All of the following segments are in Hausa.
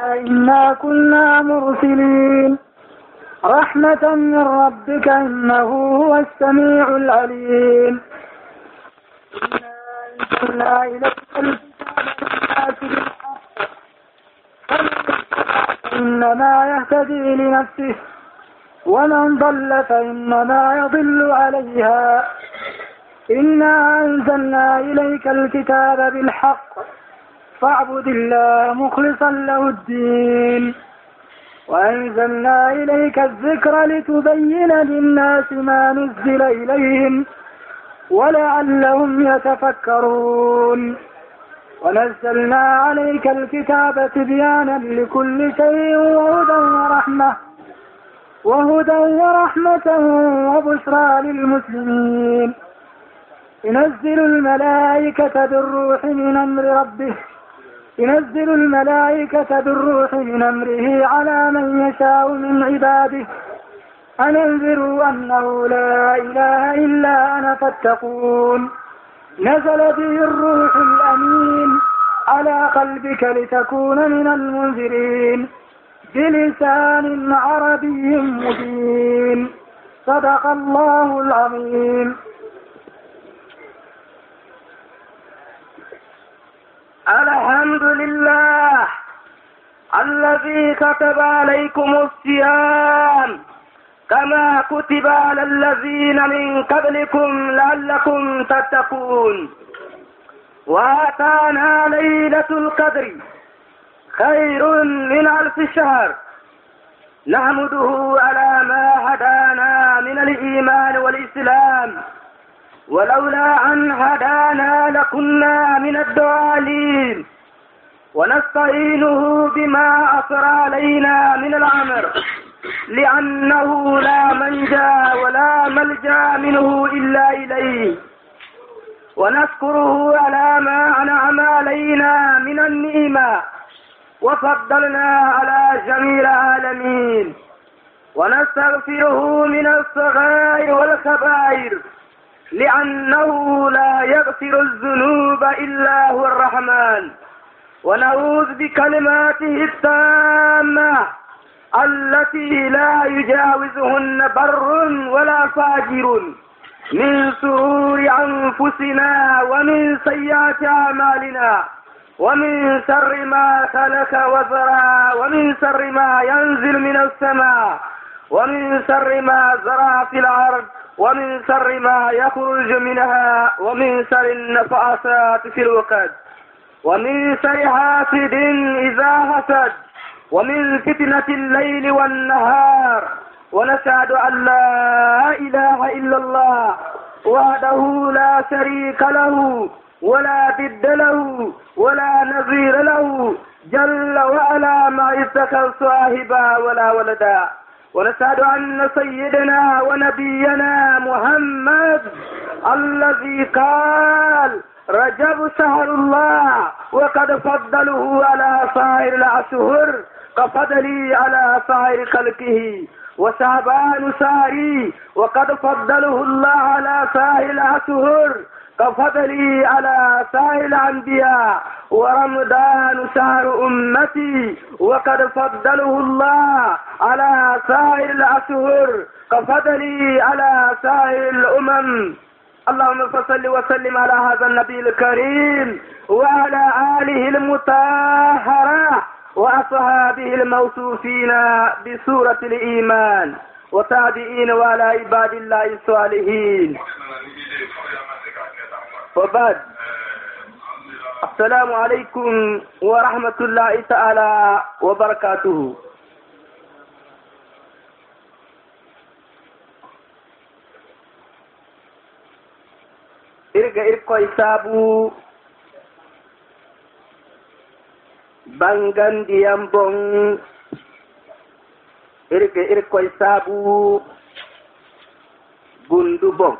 إنا كنا مرسلين رحمة من ربك إنه هو السميع العليم. إنا أنزلنا إليك الكتاب بالحق إنما يهتدي لنفسه ومن ضل فإنما يضل عليها. إنا أنزلنا إليك الكتاب بالحق فاعبد الله مخلصا له الدين. وأنزلنا إليك الذكر لتبين للناس ما نزل إليهم ولعلهم يتفكرون. ونزلنا عليك الكتاب تبيانا لكل شيء وهدى ورحمة وبشرى للمسلمين. ينزل الملائكة بالروح من أمره على من يشاء من عباده أن انذروا أنه لا إله إلا أنا فاتقون. نزل به الروح الأمين على قلبك لتكون من المنذرين بلسان عربي مبين. صدق الله العظيم. الحمد لله الذي كتب عليكم الصيام كما كتب على الذين من قبلكم لعلكم تتقون. وآتانا ليلة القدر خير من 1000 شهر. نحمده على ما هدانا من الإيمان والإسلام، ولولا أن هدانا لكنا من الضالين. ونستعينه بما أثر علينا من الأمر، لأنه لا منجا ولا ملجا منه إلا إليه. ونشكره على ما أنعم علينا من النعمة وفضلنا على جميع العالمين. ونستغفره من الصغائر والكبائر، لأنه لا يغفر الذنوب إلا هو الرحمن. ونعوذ بكلماته التامة التي لا يجاوزهن بر ولا فاجر من شرور أنفسنا ومن سيئات أعمالنا، ومن شر ما خلق وزرع، ومن شر ما ينزل من السماء، ومن شر ما زرع في الأرض، ومن شر ما يخرج منها، ومن شر النفاثات في العقد، ومن شر حاسد إذا حسد، ومن فتنة الليل والنهار. ونشهد أن لا إله إلا الله وحده لا شريك له ولا ضد له ولا نظير له جل وعلا ما اتخذ صاحبا ولا ولدا. ونشهد أن سيدنا ونبينا محمد الذي قال رجب شهر الله وقد فضله على سائر الأشهر كفضلي على سائر خلقه. وشعبان شهري وقد فضله الله على سائر الأشهر كفضلي على سائر الأنبياء. ورمضان شهر أمتي وقد فضله الله على سائر الأشهر كفضلي على سائر الأمم. اللهم صل وسلم على هذا النبي الكريم وعلى آله المطهرة وأصحابه الموصوفين بسورة الإيمان وتابعين وعلى عباد الله الصالحين. وبعد، السلام عليكم ورحمة الله تعالى وبركاته. irko isabu bangan diambong irko isabu gundubong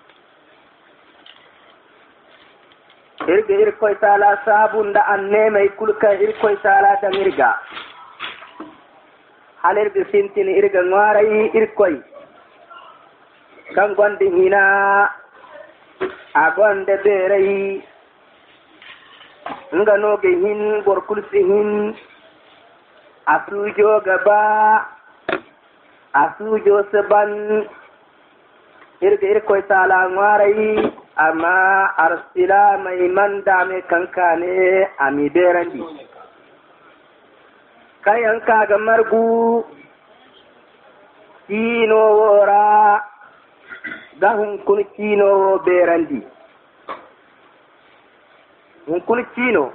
irko isala sabunda anne mai kulka irko isala damirga halirga sintini irga ngwarai irkoi kan gonde hina agonde berai nga noge hin borkulsi hin asujo gaba asujo saban irga irkoy tala ngwarai amma arsila mai manda me kankane ami berandi kayan kaga margu kino wora gahun kun kino berandi hun kun kino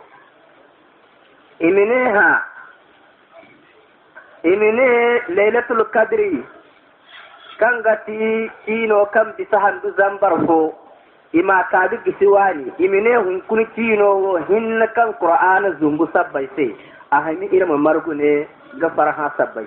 imine lailatul qadri kangati kino kam bisa handu zambar ko ima kadu gisiwani imine hun kun kino hinna kan qur'ana zumbu sabbai sai ahami irma margu ne ga farha sabbai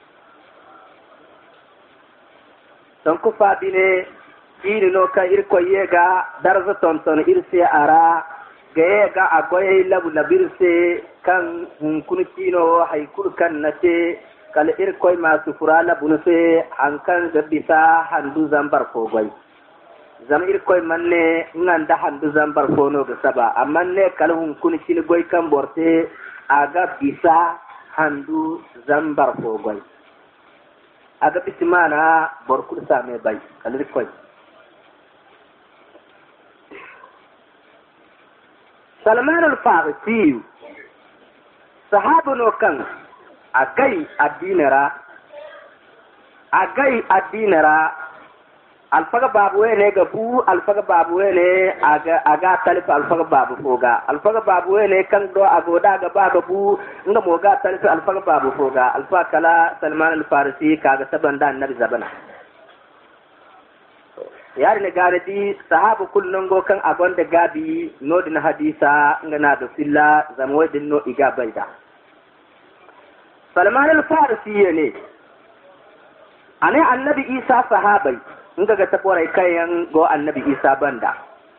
don ku fadine kino no ka irko yega darza tonton irse ara ga yega agoy labu labirse kan hun kun kino haykul kan nace kala irkoy masu furala bunuse hankan da bisa handu zambar ko goy zam irkoy manne nganda handu zambar ko no ga saba amma ne kala hun kun kini goy kan borte aga bisa handu zambar ko goy aga bisimana borkul same bay kala irkoy Salman al-Farisi sahabu no kan agai addinara alfaga babu wene ga bu alfaga babu wene aga talifa alfaga babu foga alfaga babu wene kan do agoda ga babu bu nga mo ga talifa alfaga babu foga alfa kala Salman al-Farisi kaga sabanda annabi zabana yari ne gare di sahabu kullun go kan agonda gabi nodin hadisa ngana da silla zamwadin no iga baida Salman al-Farisi ne ane annabi Isa sahabai inga ga taborai kayan go annabi Isa banda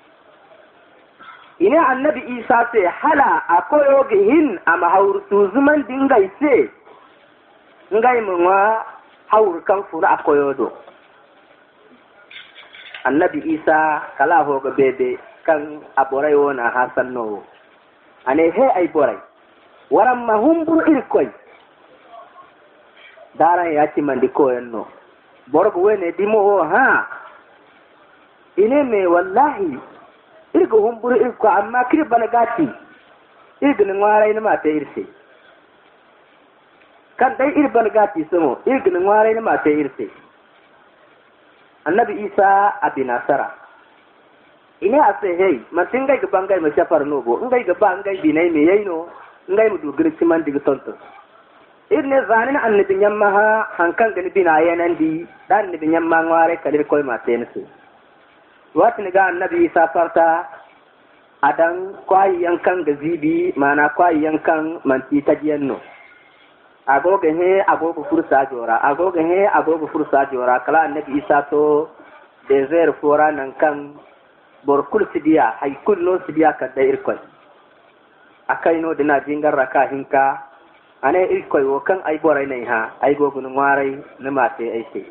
ine annabi Isa sai hala akoyo gihin ama haurtu zuman dingai sai ngai munwa haur kan fura akoyo do annabi Isa kala hoga bebe kan aborai wona hasan no ane he ay borai waram mahumbur irkoy daran ya ci mandi koyenno borgo wene dimo ha ine me wallahi irgo humbur irko amma kiri balagati irgo ngwara ina mate irse kan dai ir balagati somo irgo ngwara ina mate irse annabi Isa abinasara ine ase hey matingai ga bangai ma shafar nobo ngai ga bangai binai me yayno ngai mu dugir ciman diga tonto irne zanin annabi nyamma ha hankan gani bina yanandi dan annabi nyamma ngware kalir koy ma tensu watin ga annabi Isa farta adan kwai yankan ga zibi mana kwai yankan manti tajiyanno agoga he agoga fursa jora kala annabi Isa to desert fora nan kan borkul sidiya hay kullo sidiya ka da irkoy akai no dina jingar raka hinka ane irkoy wo kan ay boray nay ha ay gogu no waray na mate ay se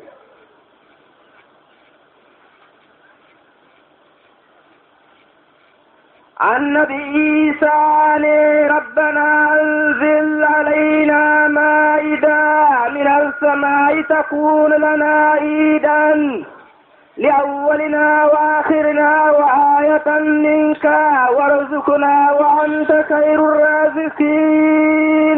النبي عيسى ربنا انزل علينا مائدة من السماء تكون لنا عيدا لأولنا وآخرنا وآية منك وارزقنا وأنت خير الرازقين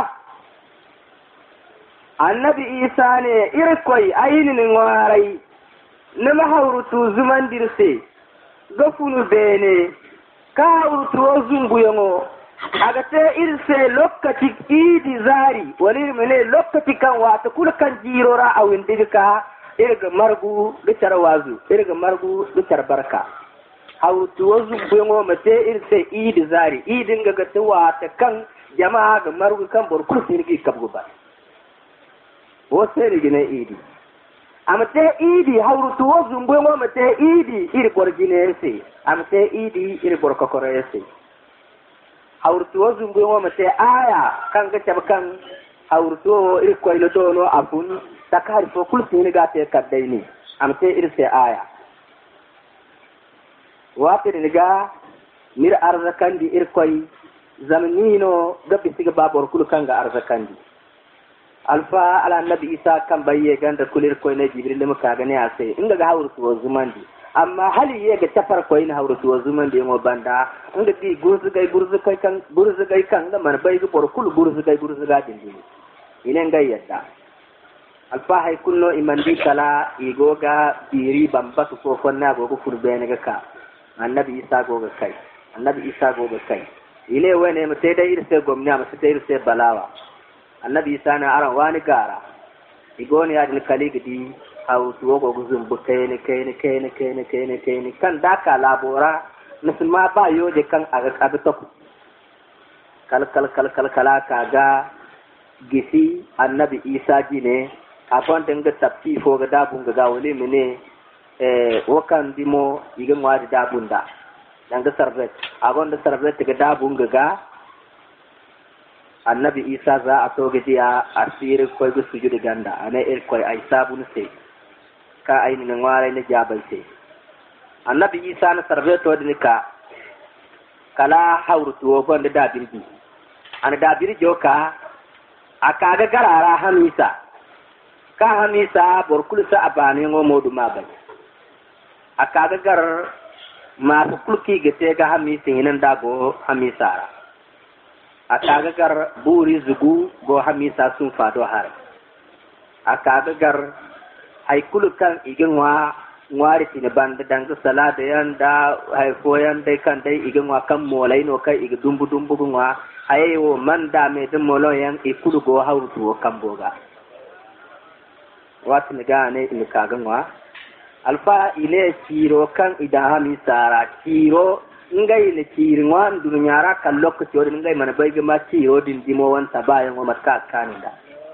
النبي عيسى إركوي أين نواري نمحورتو زمان درسي غفونو بيني ka urtuwa zungu yango aga te irse lokaci idi zari wani mene lokaci kan wata kula kan jirora a windirka irga margu bicar wazu irga margu bicar barka hautuwa zungu yango mate irse idi zari idin ga gata wata kan jama'a ga margu kan borkur sirgi kabgu ba wasu rigina idi amte idi haurutu wozu ngwengo mate idi iri borginese amte idi iri borkokorese haurutu wozu ngwengo mate aya kanga tabkan haurutu iri koylo dono afun takari fo kulsini gate kaddaini amte iri se aya wapir niga mir arzakandi iri koy zamnino gabi siga babor kul kanga arzakandi alfa ala annabi isa kan bayye ganda kulir ko ne jibril mu ka gane ase inga ga hawru to zumandi amma hali ye ga tafar ko ina hawru to zumandi mo banda inga di gurzu gai kan da man bai go kul gurzu ga dindi inen ga yadda alfa hay kunno imandi kala igoga biri bamba ko fonna go furbene ga ka annabi isa go ga kai ile wene mu sai dai irse gomna mu sai irse balawa annabi isa na aran wani gara igoni ya din kaligidi haw tuwo go guzum bu kayne kan daka labora musulma ba yoje kan aga top kal kaga gisi annabi isa jine afon denga tapti fo ga dabun ga wole mene wakan dimo igan wadi dabunda danga sarbet agon da sarbet ga dabun ga annabi isa za a toge dia asiri koy go sujude ganda ana koy ay sabun se ka ay ni ngware ne jabal se annabi isa na sarbeto dinika kala hawrutu wo gonde dabirji ana dabirji ka akaga garara hamisa borkul sa abani ngo modu mabay akaga gar ma kulki gete ga hamisa hinan dago hamisara akaga gar buri zugu go hamisa sun fado har akaga gar hay kulukan igenwa ngwari tine bande dang salada yanda hay foyan dai kan dai igenwa kan molai no kai ig dumbu ngwa ayewo manda me dum molo yan ikulu go hawruto kamboga watni gane in kaga ngwa alfa ile ciro kan ida hamisara ciro ngai ne cirwa dunyara kan lokaci wani ngai mana bai gama ciro din dimo wanta bayan wa matka kaninda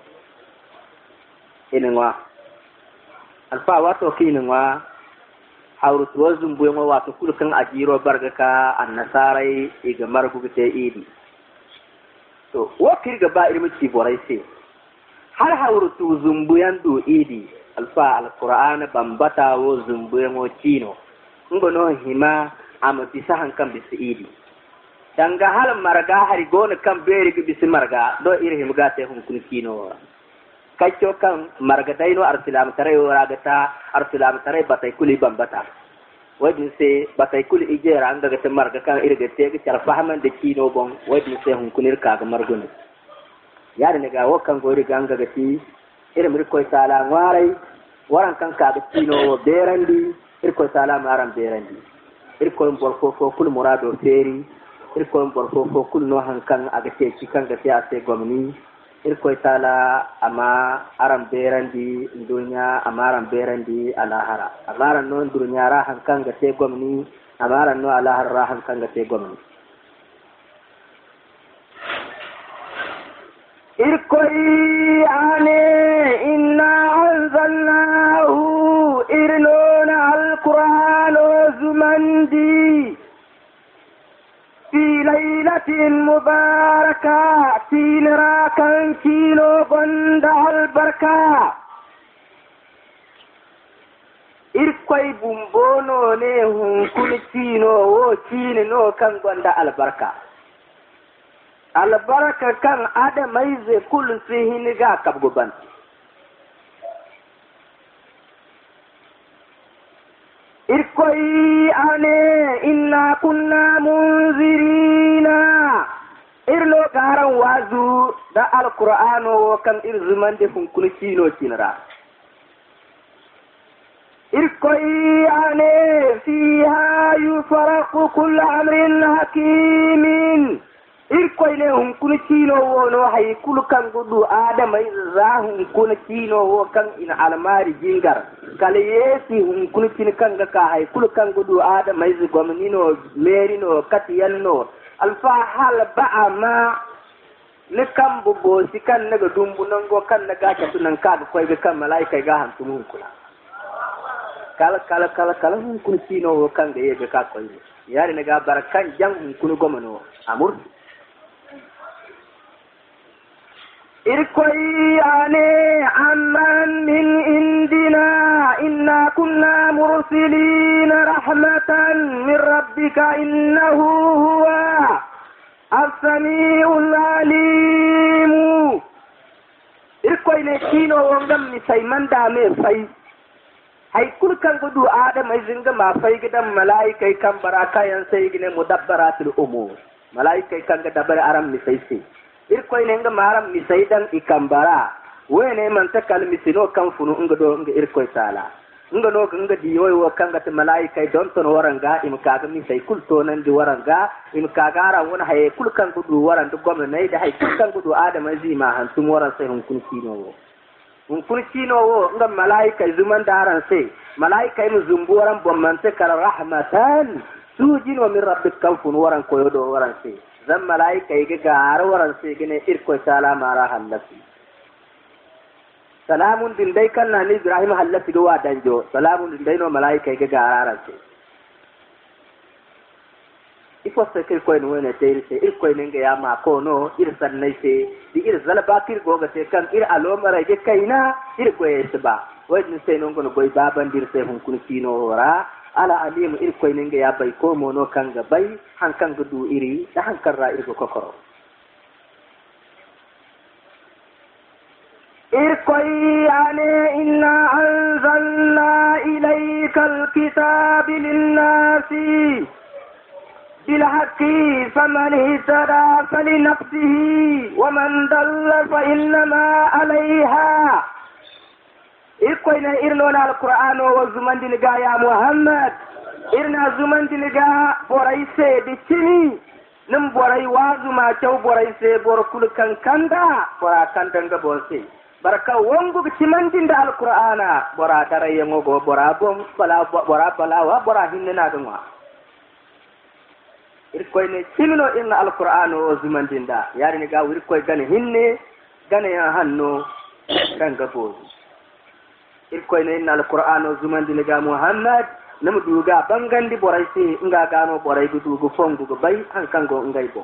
inwa alfa wato kinwa hawru to zumbu yan wato kulkan ajiro bargaka annasarai iga margu te idi to wakir ga ba irmi ci borai sai har hawru to zumbu yan do idi alfa alqur'ana bambata wo zumbu yan o kino ngono hima amma bisa hankan bisa idi danga hal marga hari gona kan beri bisa marga do irhim gate hun kun kino kacco kan marga dayno arsilam tare waragata arsilam tare batay kuli bambata wajin se batay kuli ijera anga gata marga kan irga tege tar fahaman de kino bon wajin se hun kunir ka ga margun yare ne ga wakan gori ganga gati irin mirko sala warai waran kan ka ga kino berandi irko sala maram berandi irko borfo fo kul murado feri irko borfo fo kul no hankan aga te cikan ga ya se gomni irko sala ama aram berandi dunya amaram berandi alahara amaran non dunya ra hankan ga te gomni amaran no alahara ra hankan ga te gomni irkoi ane inna anzalnahu irlona alquran zumandi fi laylatin mubarakah tilrakan kilo gonda albarka irkoi bumbono ne hun kunitino wo no kan gonda albarka albarka kan adamai zai kulun sihin ga kabguban irkoi ane inna kunna munzirina irlo garan wazu da alqur'ano kan irzuman de fun kun kino kinra irkoi ane fiha yufaraqu kullu amrin hakimin irkoy ne hun kun kino wono hay kul kan gudu adama za hun kun kino wo kan ina almari jingar kale yesi hun kun kin kan ga ka hay kul kan gudu adama iz gomnino merino katiyanno alfa hal ba'ama ne kan bubo sikan naga dumbu nango kan naga ta tunan ka ga koy ga kan malaika ga han tumun kula kala hun kun kino wo kan ga yega ka koy yari naga barakan jang hun kun gomano amur irkoi ane amman min indina inna kunna mursilina rahmatan min rabbika innahu huwa as-sami'ul alim ne kino wongam ni sai manda me fai hay kul kan gudu adam ay zinga ma fay gidan malaika kan baraka yan sai gine mudabbaratul umur malaika kan ga dabar aram ni sai sai ir koy ne nga maram ni sai dan ikambara wene man takal misino kan funu nga do nga ir koy sala nga no nga di yoy wo kan ga te malaika don ton waranga im kaga ni sai kul to nan di waranga im kaga ra wona hay kul kan gudu waran du gomna nay da hay kul kan gudu adam ay zima han tum waran sai hun kun kino kun kino wo nga malaika zuman daran sai malaika mu zumburan bomman te kala rahmatan sujin wa min rabbik kawfun waran koyo do waran sai zan malaika ga gar waran sai gine irko sala mara halasi salamun din dai kan ni ibrahim halasi do wadanjo salamun din dai no malaika ga gararan sai ifo se kir koy no ne tayri se ir koy ninga ya ma ko no ir sannai se di ir zalabakir goga te kan ir alomara ge kaina ir koy se ba wajin se non gono boy baban dir se hun kun kino ora ala alim ir koy ninga ya bay ko mo no kan ga bay han kan gudu iri da han kan ra ir go kokoro ir koy ane inna anzalna ilayka alkitab lin-nasi بالحق فمن اهتدى فلنفسه ومن ضل فإنما عليها إكوينا إرنونا القرآن وزمان دلقا يا محمد إرنا زمان دلقا بريسي بچني نم بري وازما چو بريسي بركول كان كندا برا كندنغ بوسي بركا وانغو بچمان دند القرآن برا دري يموغو برا بوم برا بلا وبرا هننا دنوا irkoy ne simino inna alqur'ano o zumandinda yari ni gaw irkoy gane hinne gane ya hanno kanga bozi irkoy ne inna alqur'ano zumandinda ga muhammad namu duga bangandi boray se nga gano boray dugu fongu go bay han kango ngay bo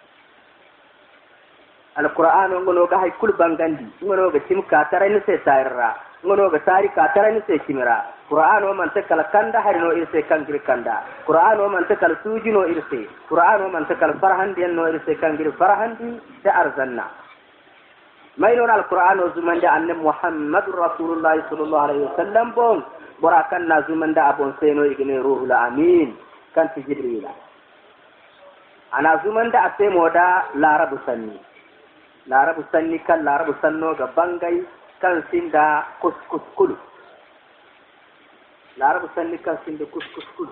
alqur'ano ngono ga hay kul bangandi ngono ga timka taray se sayra ngono ga tari ka taray se kimira Qur'an o man takal kanda harino irse kangir kanda Qur'an o man takal sujino irse Qur'an o man takal farhandi no irse kangir farhandi da arzanna mayno al Qur'an o zumanda anna Muhammadur Rasulullah sallallahu alaihi wasallam bon borakan na zumanda abon seno igene ruhul amin kan ti jibril ana zumanda ate moda larabu sanni kan larabu sanno ga bangai kan sinda kuskus kulu larabu sanni kan sinde kuskus kulu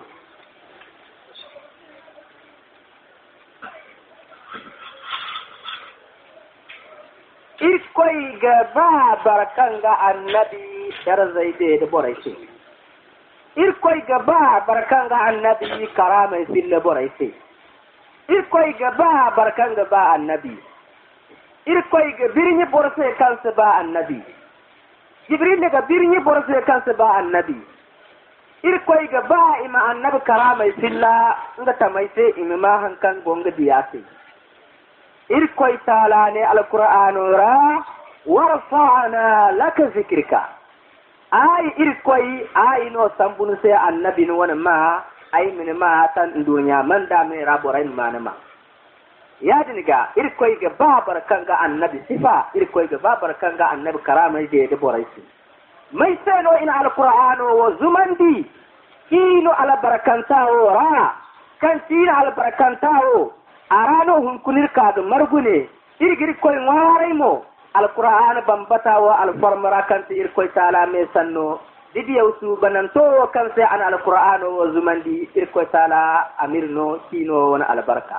irkoy ga ba barakanga annabi darzaide da boraise irkoy ga ba barakanga annabi karama sille boraise irkoy ga ba barakanga ba annabi irkoy ga birni borse kansa ba annabi jibril ga birni borse kansa ba annabi irkoy ga ba ima annabi karama silla nga tamaise imma hankan gonga diyase irkoy taala ne alqur'anu ra warfa'na laka zikrika ay irkoy ay no sambunu se annabi no wana ma ay min ma tan dunya man da me raborain manama ya diniga irkoy ga babar kanga annabi sifa irkoy ga babar kanga annabi karama je de boraisi mai seno ina alqur'anu wa zumandi kino ala barakantawo ra kan tira ala barakantawo arano hun kunir kaado margune irgir koy waray mo alquran bambata wa alfarmara kan tir koy taala me sanno didi yawsu bananto kan se an alquran wa zumandi ir koy taala amirno kino wana albarka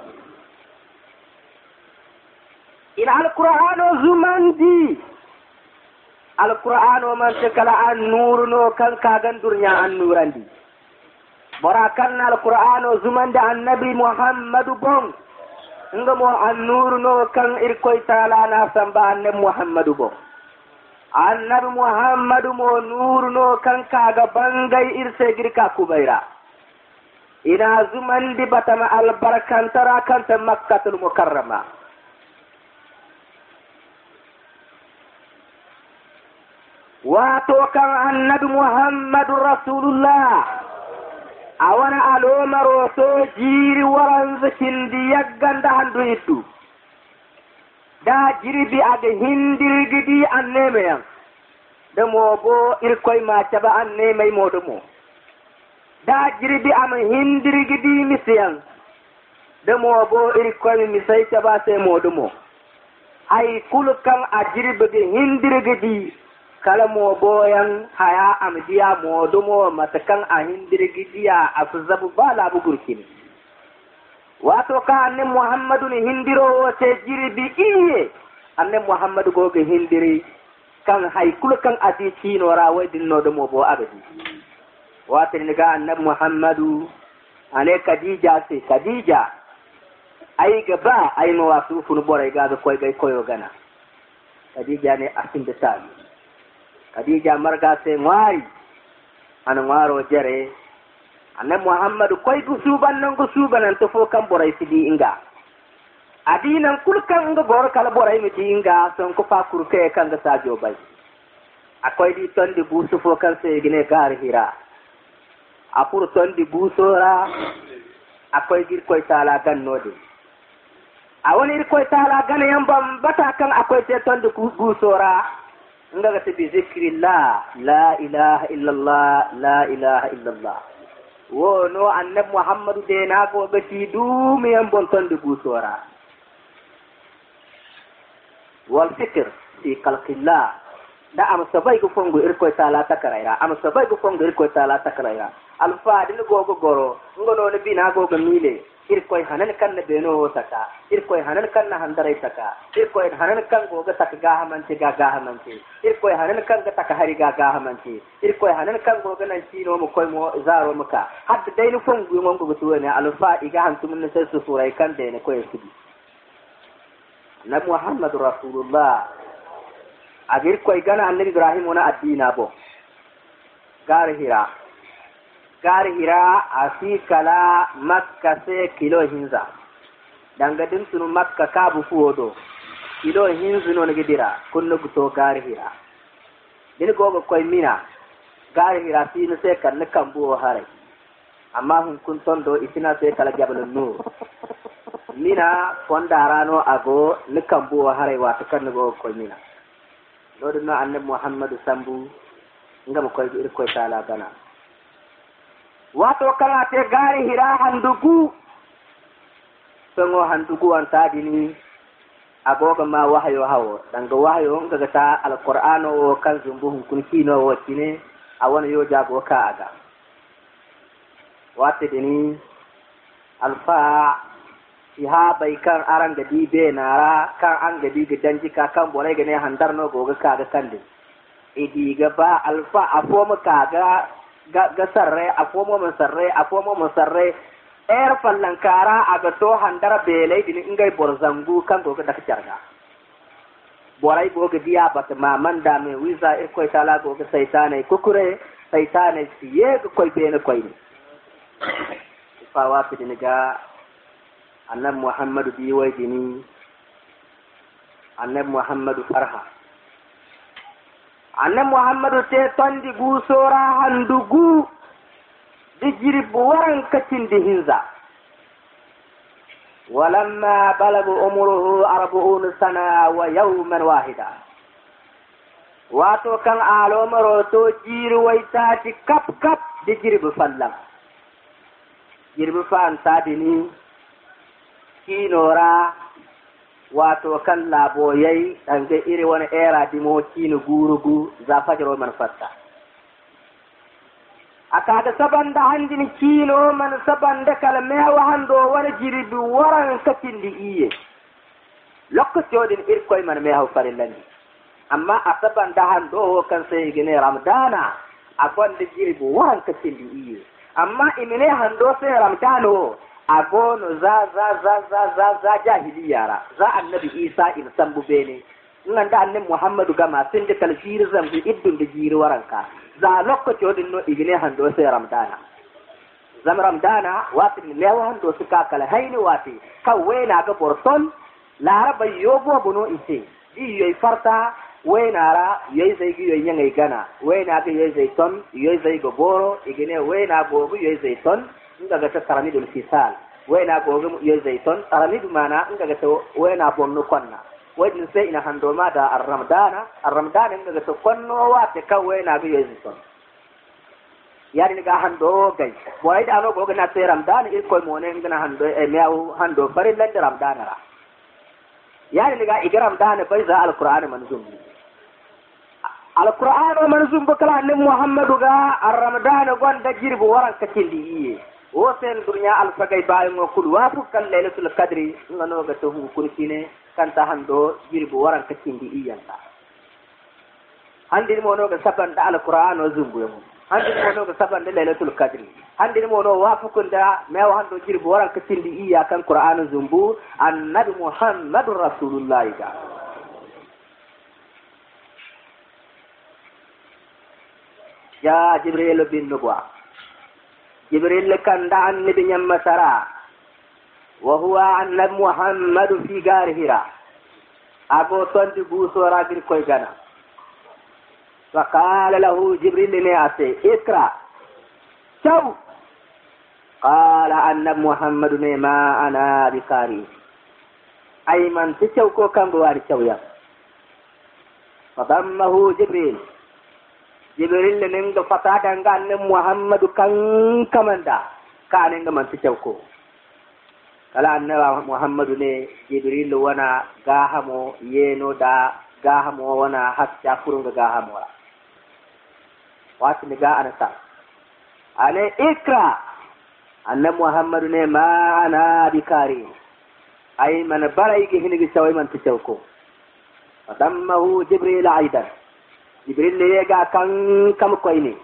ila alquran zumandi alquran man takala an nurno kan kagan durnya an nurandi barakan alquran zumandi annabi muhammadu bon ngamo an-nur no kan irkoy taala na samba annabi muhammadu bon annabi muhammadu mo nur no kan kaga bangay irse girka kubaira ina zumandi batama albarkan tara kan ta makkatul mukarrama wato kan annabi muhammadu rasulullah awana alomaro so jiri waran zakin di yagganda handu iddu da jirbi aga hindirgidi annemeyan da mobo irkoy ma taba annemay modumo da jirbi am hindirgidi misiyan da mobo irkoy misay taba sai modumo hay kulukan a jirbi hindirgidi kala mobo yan haya amdiya modumo matakan a hindirgidiya afzabu bala bugurkin wato ka anne muhammadu ni hindiro wote jirbi iye anne muhammadu goge hindiri kan haykul kan ati chino ra wadin no do mobo abadi wato ni ga anne muhammadu ane kadija se kadija ay gaba ay no wasu funu boray ga koy gay koyo gana kadija ne asin de tal kadija marga se ngwari an ngwaro jere anne muhammadu koy gusuban nan gusuban to fo kan boray sidi inga adinan kulkan nga gor kala boray mi di inga son ko fa kurke kan ga sajo bay akoy di ton di busu fo kan se gine gar hira apur ton di busora akoy gir koy tala gan nodi awoni ir koy tala gan yambam bata kan akoy te ton di busora nga ga te bi zikrillah la ilaha illallah la ilaha illallah wo no annab muhammadu de na ko gati dumi en bon ton de busora wal fikr fi khalqillah da am sabai ko fongo irko taala takaraira am sabai ko fongo irko taala takaraira al faadil gogo goro ngono ne bina gogo mile irko hanan kan ne beno taka irko hanan kan na handarai taka irko hanan kan gogo taka gahamante gahamante irko hanan kan ga taka hari gahamante irko hanan kan gogo nan tino mo koy mo zaro maka hadda dai no fongo mo gogo tuwane al faadi ga hantum ne sai su surai kan de ne koy sudi na muhammadu rasulullah agir koy gana annabi ibrahim wona addina bo gar hira asikala makka se kilo hinza danga dim sunu makka kabu fuodo kilo hinzu no ngidira kunno guto gar hira din gogo koy mina gar hira sinu se kan kambu hare amma hun kun tondo isina se kala jabal nur mina fondarano ago nikambu hare wa kan go koy mina lodu no annabi muhammadu sambu ngam koy ir koy tala bana wato kala te gari hira handugu songo handugu anta dini agoga ma wahyo hawo danga wahyo ngaga ta alqur'ano o kan zumbu kun kino wotine awon yo jago ka aga wate dini alfa ha bai kan aran da dibe nara kan an gadi ga danjika kan borai ga ne handar no goga kaga kande idi ga ba alfa afoma kaga ga sarre afoma mun sarre er fallankara aga to handar belai din ingai borzangu kan goga da kiarga borai goga dia bat ma manda me wiza e koy tala goga saytane kukure saytane siye koy bene koy ni fa wa pidin ga annab muhammadu bi waydini annab muhammadu farha annab muhammadu te tondi gusora handugu dijiri buwaran katindi hinza walamma balagu umruhu 40 sana wa yawman wahida wato kan alomaro to jiri waitati kap dijiri bu fallam jirbu fan sadini kinora wato kan laboyai dange iri wani era dimo kinu gurugu za fajiro man fatta akada sabanda handini kino man sabanda kala mewa hando wani jiribi waran katindi iye lokacin yodin irkoy man mewa farillandi amma a sabanda hando kan sai gine ramdana akwai da jiribi waran katindi iye amma imine hando sai ramdano agono za jahiliyara za annabi isa in sambu bene nan da annabi muhammadu gama sun da kalfir zambi iddun da jiri waranka za lokaci wadin no igine hando sai ramdana zam ramdana wati ne lewa hando suka kala haini wati kawai na ga borton laraba yobo bono ise di yoy farta waynara yoy zai gi yoy nyanga igana wayna ga yoy zai ton yoy zai go boro igine wayna gobu yoy zai ton ngaga ta taramidul fisal wayna gogo yoy zayton taramidu mana ngaga to wayna bonno konna wajin sai ina hando ma da ar-ramadana inga to konno wate kawai na biyo zison yari ni ga hando gai boy da no goga na sai ramadana il koy mo ne ngana hando e meaw hando farin lan da ramadana ra yari ni ga iga ramadana bai za al-qur'ani manzum al-qur'ani manzum bakala ne muhammadu ga ar-ramadana gonda jirbu waran kakindi o sen dunya al-fagay bayo ngo kul wa fu kal laylatul qadri ngano ga to hu kursine kanta hando jirbu waran kakindi iyanta handi mo no ga saban da al-qur'an o zumbu mo handi mo no ga saban da laylatul qadri handi mo no wa fu kunda mew hando jirbu waran kakindi iya kan qur'an zumbu annabi muhammadur rasulullah ga ya jibril bin nubwa jibril kanda annabi nyamma sara wa huwa annab muhammad fi gar hira ago tondi busora bir koy gana fa qala lahu jibril ne ate ikra chaw qala annab muhammad ne ma ana bikari ay man ti chaw ko kambo wari chaw ya fa dammahu jibril jibril ne nga fata danga ne muhammadu kan kamanda ka ne nga man tawko kala annabi muhammadu ne jibril wana gahamo yeno da gahamo wana hatta furunga gahamo wati ne ga anasa ale ikra annabi muhammadu ne ma ana bikari ay man balay gi hinigi saway man tawko fadammahu jibril aidan jibril le ga kan kam koy ni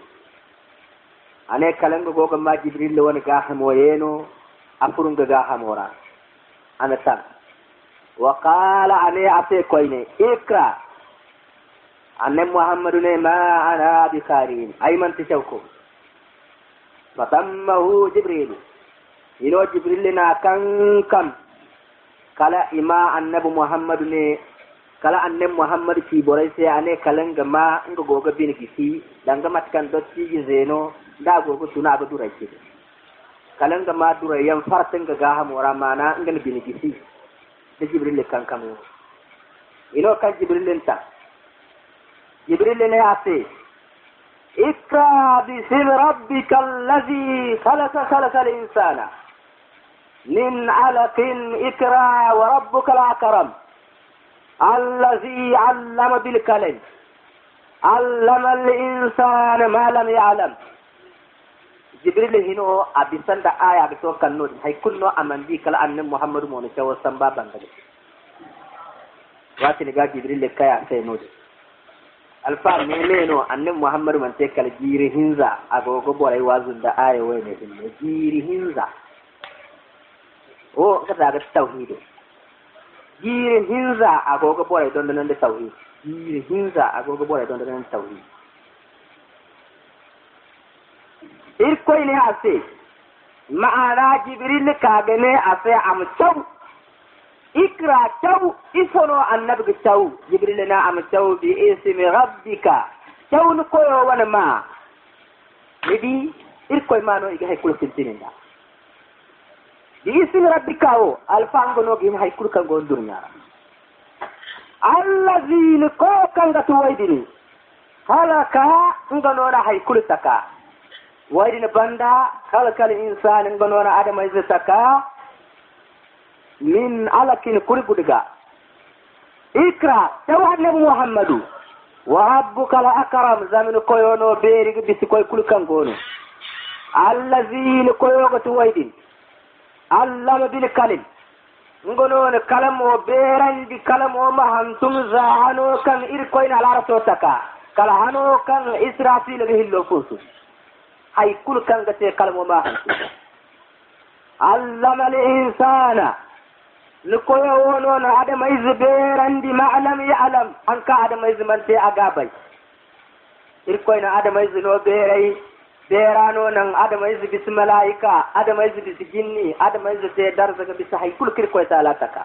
ane kalango goga ma jibril le wona ga hamo yeno afurunga ga hamora ana tan wa qala ane ate koy ni ikra anne muhammadu ne ma ana bi kharin ay man tishawko fatammahu jibril ilo jibril na kan kam kala ima annabi muhammadu ne kala annem muhammad fi boray se ane kalanga ma ngo goga bin gisi danga matkan dotti zeno da gogo tuna ba durai ce kalanga ma durai yan fartin ga gaha mora mana ngal bin gisi da jibril kan kamo ino kan jibril ta jibril ne ate ikra bi sim rabbika allazi khalaqa al-insana min 'alaqin ikra wa rabbuka al-akram الذي علم بالقلم علم الإنسان ما لم يعلم جبريل هنا أبيسان دا آية بسوء كنود هاي كلنا أمن بي كلا أن محمد مونسى وسنبا بانغالي واتي نقا جبريل كايا سينود الفا ميلينو أن محمد من تكال جيري هنزا أغوغو بولاي وازن دا آية ويني جيري هنزا او كتا أغا التوحيد jiri hinza agogo bore don nan da tauhid jiri hinza agogo bore don nan tauhid irko ne ase ma'ana jibril ka gane ase am taw ikra taw ifono annabi taw jibril na am taw bi ismi rabbika taw no koyo wana ma idi irko ma no iga hay kul tintinda باسم ربك هو الفانغونو جين هاي كل كان غون دنيا الذين كوكان غتويدني هلكا غنونا هاي كل تكا ويدن بندا خلق الانسان غنونا ادم يزتكا من علكين كل غدغا اقرا توحد محمد وربك الاكرم زمن كويونو بيري بيس كوي كل كان غونو الذين كويو غتويدني allama bil kalim ngono ne kalamo berandi kalamo ma hantum zahano kan irkoina lara sotaka kala hano kan israfil be hillo fusu hay kul kan gate kalamo ma hantum allama al insana likoyo wono na adama iz berandi ma'lam ya'lam an ka adama iz man te agabai irkoina adama iz no berai berano nan adama izi bis malaika adama izi bis jinni adama izi te darza ga bis hay kul kir ko taala taka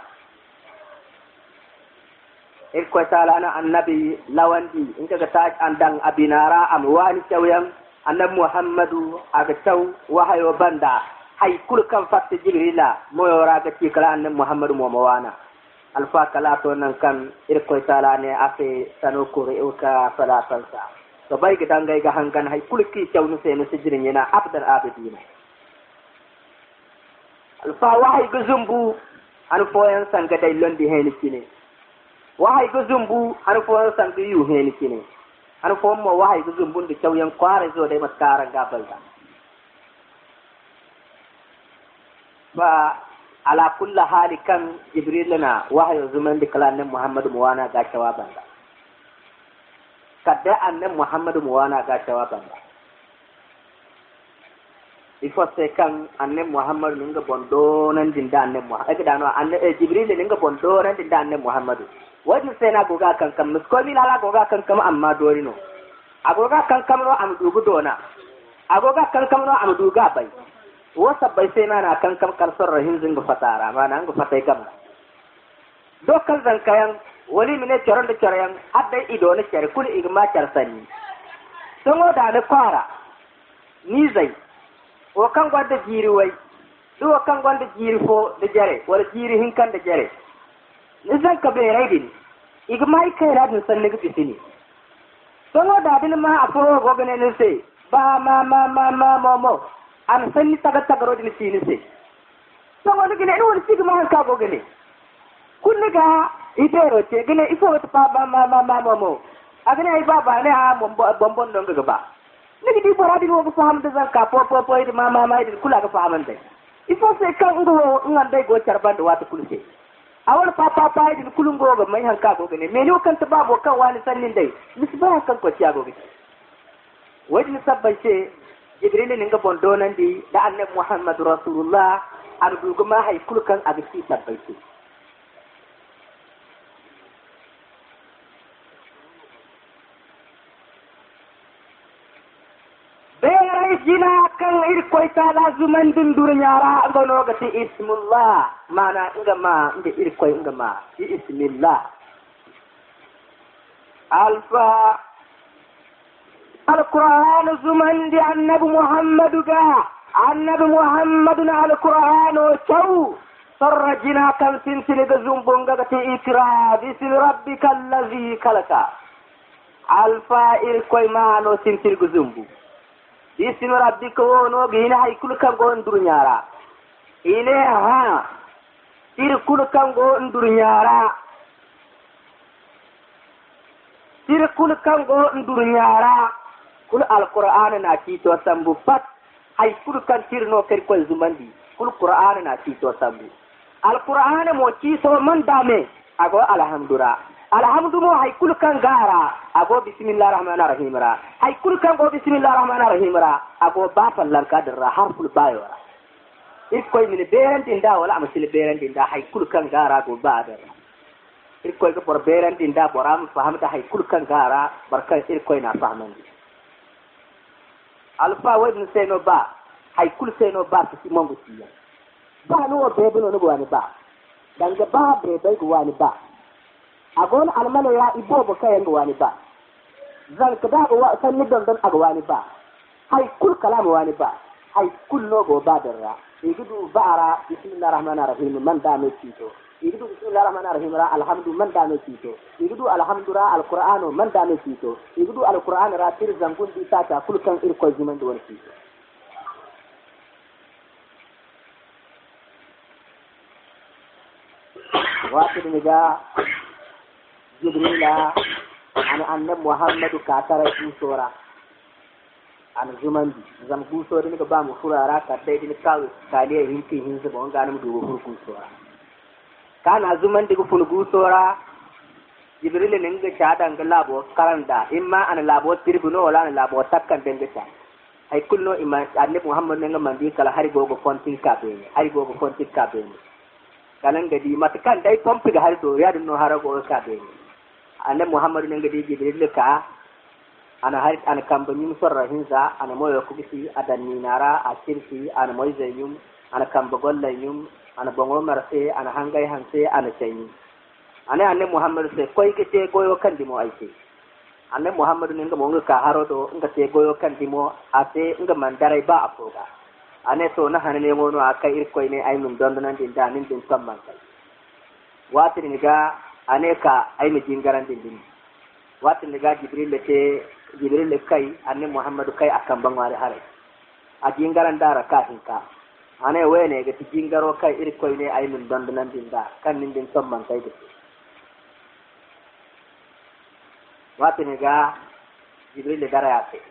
ir ko taala ana annabi lawandi inka ga taj andang abinara am wani tawyam annab muhammadu aga taw wahayo banda hay kul kam fatte jibrila moyora ga ti kala annab muhammadu mo mawana alfa kala to nan kan irko tala ne afe sano kore uka salatan sa to bai gidan ga hangan hay kulki tawnu sai no sijirin yana abdal abidina alfa wahay guzumbu an foyan sanga dai londi heni kine wahay guzumbu an foyan sanga yu heni kine an fo mo wahay guzumbu de tawyan kware zo dai maskara gabalda ba ala kulli hali kan jibril na wahayo zuman da kalan muhammadu muwana ga jawaban da kadda annan muhammadu muwana ga jawaban da ifo se kan annan muhammadu ninga bondo nan dinda annan muhammadu da no annan jibril ninga bondo nan dinda annan muhammadu wajin sai na goga kan kan muskomi la goga kan kam amma dorino agoga kan kam no am dugu dona agoga kan kam no am duga bai wasa bai sai mana kan kam karsar rahim zinga fatara mana an fatai kam dokal zan kayan wali mine choron da choran adda ido ne chare kul igma charsani songo da ne kwara ni zai o kan gwanda jiri wai do kan gwanda jiri fo da jare wala jiri hinkan da jare ni zan ka be raidin igma kai radin san ne gitsini songo da din ma afo gogane ne sai ba ma an sanni taga tagaro din sini se to woni gine do woni sigi ma ka go gine kunni ga itero ce gine ifo to pa ma mo agane ai baba ne ha bombon don ga ba ni di bora di go faham da zan ka po ma di kula ga fahaman dai ifo se kan go ngan dai go charban da wata kulse awal pa di kulun go ga mai hanka go gine me ne kan ta babo kan wani sannin dai misba kan ko ciya go gine wajin sabban ce jibril ninga bondo nandi da annabi muhammad rasulullah ar dugo ma hay kulkan agsi tabbaiti bere jina kan irkoy ta lazuman din durnyara ngono gati ismullah mana ngama inde irkoy ngama bismillah alfa القرآن زمن دي النبي محمد جاء النبي محمد على القرآن وشو فرجنا كم سلسلة زنبونغا إكرا باسم ربك الذي خلق الفائر كوي مانو سلسلة زنبو باسم ربك ونو بهنا هاي كل كم غون درنيارا إليها سير كل كم غون درنيارا سير كل كم غون درنيارا kul alquran na ci to sambu pat hay kul kan tirno ker ko zumandi kul qur'an na ci to sambu alquran mo ci so man dame ago alhamdulillah alhamdulillah hay kul kan gara ago bismillahir rahmanir rahim ra hay kul kan go bismillahir rahmanir rahim ra ago ba fallan kadar harful bayo ikoy min beren dinda wala amasil beren dinda hay kul kan gara go badar ikoy ko por beren dinda boram fahamta hay kul kan gara barka ikoy na fahamandi alfa wajin sai no ba hay kul sai no ba ci mongo ci ba no bebe no go wani ba dan ga ba bebe go wani ba agon almano ya ibo bo kay go wani ba zan ka da go san ni don aga wani ba hay kul kalam wani ba hay kul no go badarra igudu ba'ara bismillahir rahmanir rahim man da me ci to igudu bismillahir rahmanir rahim ra alhamdu man da me ci to igudu alhamdulillah alqur'ano man da me ci to igudu alqur'an ra tir zangun di tata kulkan irko zuman do warki waqti ni ga jibrila ana annab muhammadu ka tara su sura an zuman di zam ku so ni ga ba mu furara ka dai din kawo kaliya hinki hin zuba wanga mu do furku sura kana zuman di ku fulgu sura jibril ne nga chada nga labo karanda imma an labo tirbuno wala an labo takkan denga ta ay kulno imma annabi muhammad ne nga mandi kala hari gogo fontin kabe hari gogo fontin kabe kanan gadi matkan dai pompi ga hari do ya no harago kabe annabi muhammad ne nga di jibril ka ana hari an kambani musarrahin za ana moyo kubisi adanni nara asirfi ana moy zayum ana kamba gollayum ana bongo marse ana hangay hanse ana chayni ana anne muhammad se koy kete goyo kandi mo aike anne muhammad ne ngamo ka harodo ngate goyo kandi mo ate ngaman daray ba afoga ane to na hanene mo no akai ir koy ne ay num dondonan din danin din samman kai watin niga aneka ay mi jingaran din watin niga jibril kai anne muhammadu kai akan bangare hare a jingaran dara ka hinka ane wene ga jingaro kai iri koy ne ay min dondonan din da kan nin din somman kai de watin niga jibril dara ya ce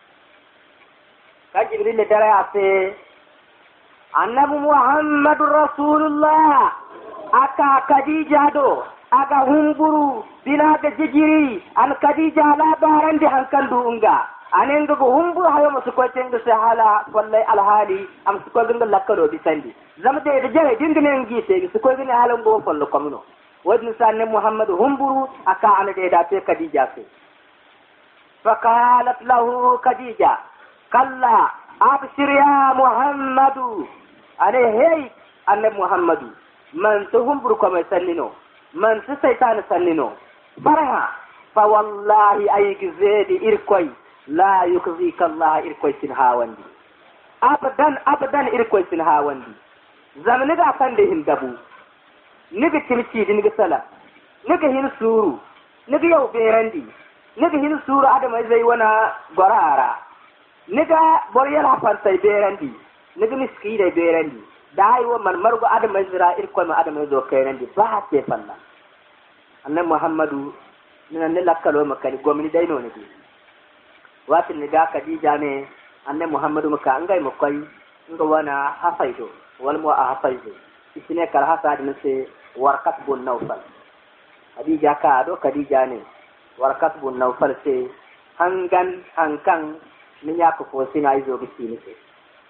ka jibril dara ya ce annabi muhammadu rasulullah aka kadija do aga humburu dina ga jigiri al kadija labaran da hankan duunga anen ga humburu hayo musu ko tenga se hala wallahi al hali am su ko ganga lakkalo bi sandi zama de da jare dingane ngi te su ko gane halan go follo komno wadin sanne muhammadu humburu aka ana de da te kadija se faqalat lahu kadija kalla abshir ya muhammadu ane hey annabi muhammadu man to humburu ko mai sannino man su seytane sannino faraha fa wallahi ayigi zeedi irkoy la yukzika allah irkoy sin hawandi abadan irkoy sin hawandi zamaniga kande hin dabu niga timcidi niga sala niga hin suru niga yaw berandi niga hin suru adama zai wana gorara niga boryala fansay berandi niga miskide berandi dai wo man margo adama Israel ko ma adama zo kaynandi ba te falla annabi muhammadu nina ne lakkalo makali gomni dai no ne bi watin ni ga kadija ne annabi muhammadu maka angai mo koy ngo wana hafaido wal mo a hafaido isine kal hasad ne se warqat bun nawfal kadija ka do kadija ne warqat bun nawfal se hankan ni ya ko fo sina izo bi sine se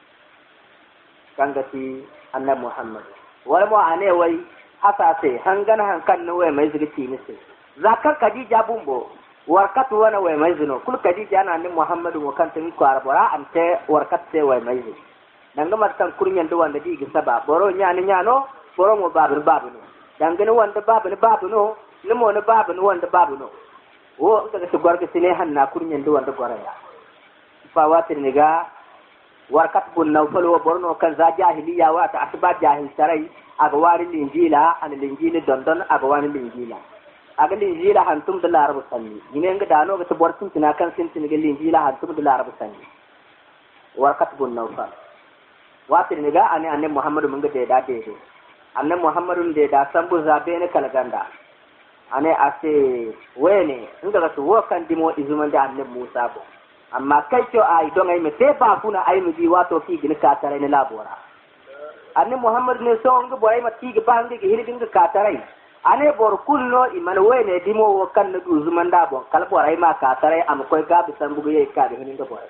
kangati annabi muhammad wala mo ane wai hasa sai hangana hankan ne wai mai zigiti ne sai zakar kadija bumbo warkat wana wai mai zino kul kadija na annabi muhammad mo kan tami ko arbara ante warkat sai wai mai zino danga martan kurnya do wanda digi saba boro nyano boro mo babu no danga ne wanda babu no ne mo ne babu no wanda babu no wo daga su gorga sine hanna kurnya do wanda goraya fa watir ne ga warkat bun nawfal wa borno kan za jahiliya wa ta asba jahil sarai aga wari linjila an linjili dondon aga wani linjila aga linjila hantum da larabu sanni yine nga dano ga bortin tina kan sintin ga linjila hantum da larabu sanni warkat bun nawfal watir ne ga annabi muhammadu mun ga da dede annabi muhammadu de da sambu zabe ne kalganda ane ase wene nga ga su wo kan dimo izuman da annabi musa bo amma kai to ai don ai mete ba kuna ai mu bi wato ki gina ka tare ne labora annabi muhammad ne so ngo boray ma ti ga bangi ga hirbi ga ka tare ane bor kullo iman wene dimo wo kan na du zumanda bon kal boray ma ka tare am koy ga bi san bugu yey ka de hin ga boray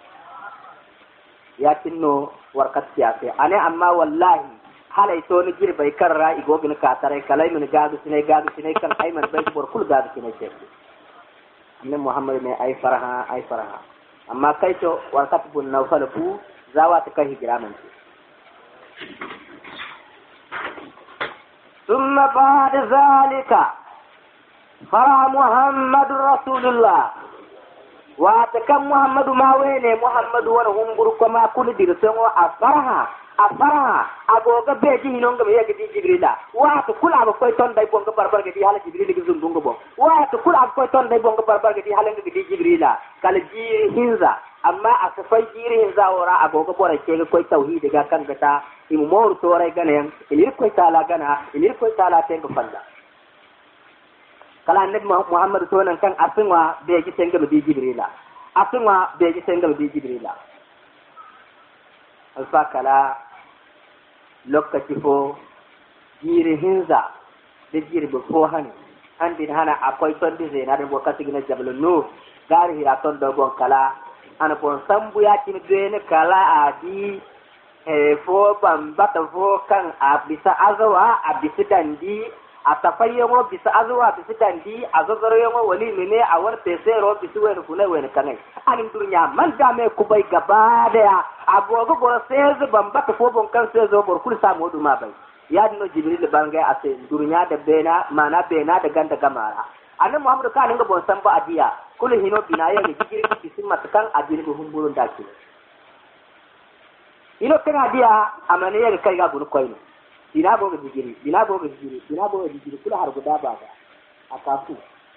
ya tinno warkat siyase ane amma wallahi halay to ni girbay karra igo gina ka tare kalay min ga sine kan ay man bay bor kul ga sine ce annabi muhammad ne ay faraha amma kai to warkat bun nawfal fu zawa ta kai hijira man thumma ba'da zalika fara muhammad rasulullah wa ta kan muhammadu ma wene muhammadu wa humbur ko ma kul dirso afaraha agoga beji hinonga be yagdi jibrila wa to kula ba koy ton day bonga barbar gadi hala jibrila gi zumbungo bo wa to kula ba koy ton day bonga barbar gadi hala gadi jibrila kala ji hinza amma asafai jiri hinza ora agoga bora ke koy tauhid ga kan gata imu mor to ray ganen ilir koy tala tengo falla kala annabi muhammad to nan kan asinwa beji tenga be jibrila alfa kala lokaci fo jiri hinza da jiri bu fo hani andin hana akwai ton di zena da boka sigina jabal nur gari hira ton do gon kala ana pon sambu ya tin bene kala adi fo bambata fo kan abisa azawa abisa dandi atafayyo bisa azawa bisa dandi azazaro wali mene awar pesero bisu wen kuna wen kanai anin dunya man da me kubai gaba daya agogo gora seze bambata fo bon kan sezo bor kul sa modu ma bai ya dino jibril bangai ase dunya da bena mana bena da ganda gamara annabi muhammadu kan nga bon san ba adiya kul hino binaya ni jigiri kisin matakan adini go humburun daki ino kan adiya amane ya kai ga bunu koyno dina bo digiri kula har guda ba ga akafu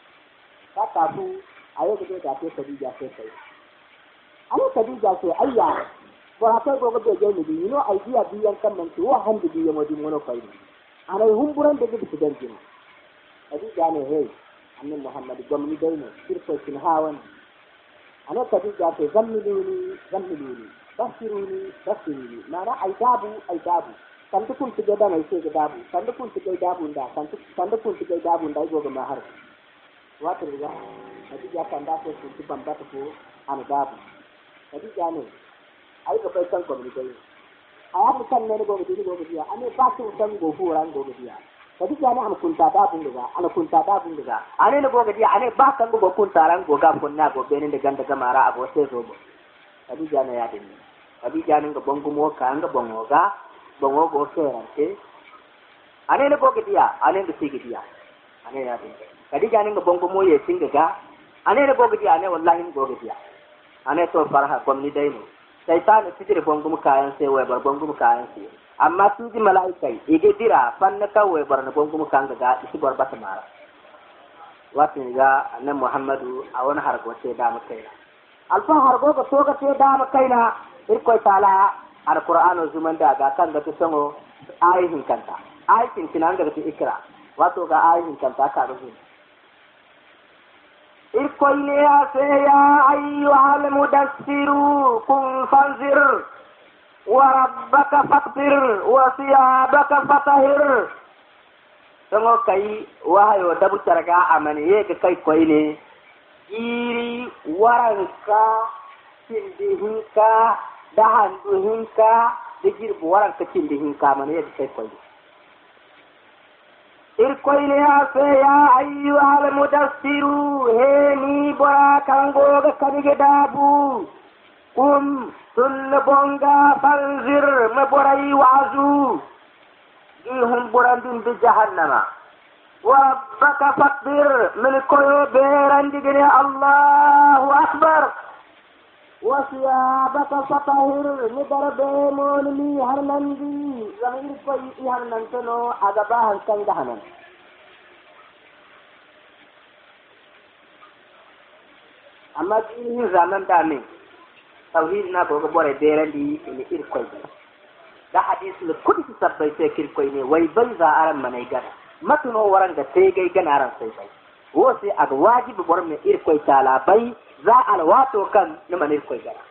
ayo da ta Khadija sai ayo Khadija sai ayya ko akai go da jeni di no idea biyan kan nan to wa hande biyan wadi mono kai ana humburan da gibi dan jini Khadija ne hey annabi Muhammad gwamni dai ne kirko kin hawan ana Khadija sai zammiluni basiruni mana aidabu kan tukun tiga da mai sai dabu kan tukun tiga dabu da kan tukun tiga dabu da go ga mahar wato riga Khadija kan da sai sun bamba ta ko an dabu Khadija ne ai ga kai kan gwamni dai aya mutan ne go ga dia ane ba su san go furan go ga dia Khadija ne an kunta dabun daga ane ne go ga dia ane ba kan go kunta ran go ga kunna go benin da ganda gamara abo sai zo Khadija ne ya dinni Khadija ne ga bangumo ka ga bango go serante ane ne go ga dia ane da sigi dia ane ya dinni Khadija ne ga bangumo ye singa ga ane ne go ga dia ane wallahi go ga dia ane to farha komni dai mu sai ta ne tijire bangumo kayan sai wai bar bangumo kayan sai amma su ji malaikai ige dira fanna kawai bar na bangumo kan ga isi bar bata mara watin ga annabi Muhammadu a wani hargo sai da mu kai alfa hargo ga to ga sai da mu kai na irko tala alqur'ano zuman da ga kan ga to sango ayin kanta ayin kinan ga to ikra wato ga ayin kanta ka ga irko ne ya sai ya ayyuhal mudassiru kun fanzir وربك فاقدر وثيابك فطهر sango kai wahayo dabu targa amani ye kai koine iri waranka tindihinka dahanduhinka digir waranka tindihinka mani ye kai koine ir koine ase ya ayyuhal mudassiru he ni bora kango ga kanige dabu sun bonga fanzir maborai wazu ihum burandin bi jahannama wa rabbaka faqdir min koyo beran digene Allahu akbar wa siyabaka fatahir ni darbe mon mi harnandi zamir ko yi harnan tono aga bahan kan dahanan amma ji zaman da min tawhid na ko bore berandi ni irkoy da hadisul qudsi sabbai sai kirkoy ne wai bai za aran manai gana matuno waran da sai gai gana ran sai bai wo sai aga wajibi bor me irkoy tala bai za alwato kan ni man irkoy gana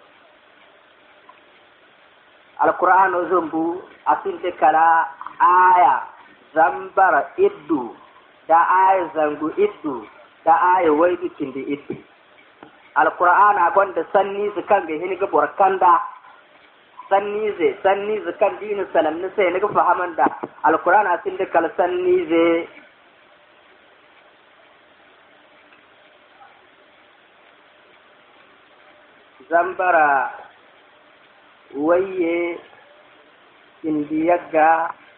alquran zumbu asinte kala aya zambara iddu da aya zangu iddu da aya waidu tindi iddu alqur'ana gonda sanni su kan ga hiniga borkanda sanni zu kan dinin salam ne sai naga fahaman da alqur'ana sun da kal sanni ze zambara waye indiyaga